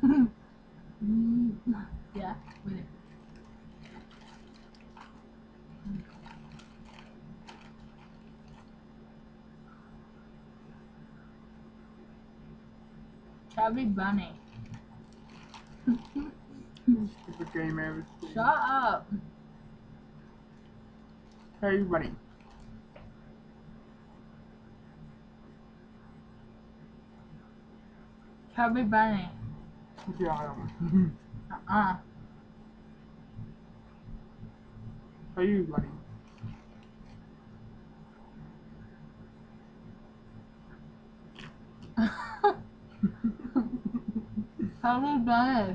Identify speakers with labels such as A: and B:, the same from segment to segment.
A: Yeah, we do. Chubby Bunny.
B: Stupid game ever seen.
A: Shut up.
B: Hey, buddy.
A: Chubby Bunny.
B: Yeah. Hey, buddy.
A: Chubby Bunny.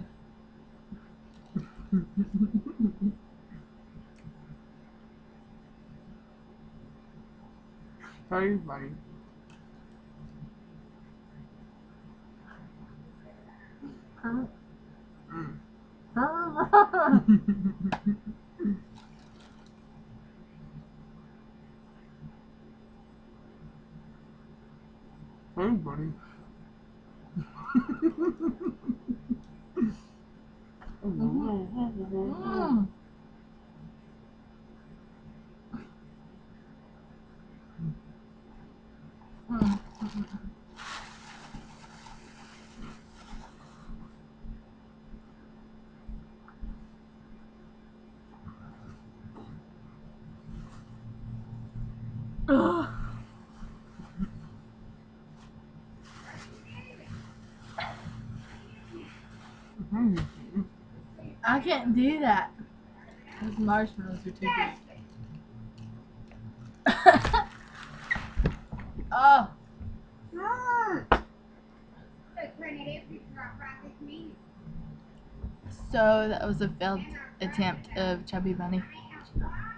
B: Hey, buddy. Mm. Hey, buddy.
A: I can't do that. Those marshmallows are too big. Oh. So that was a failed attempt of Chubby Bunny.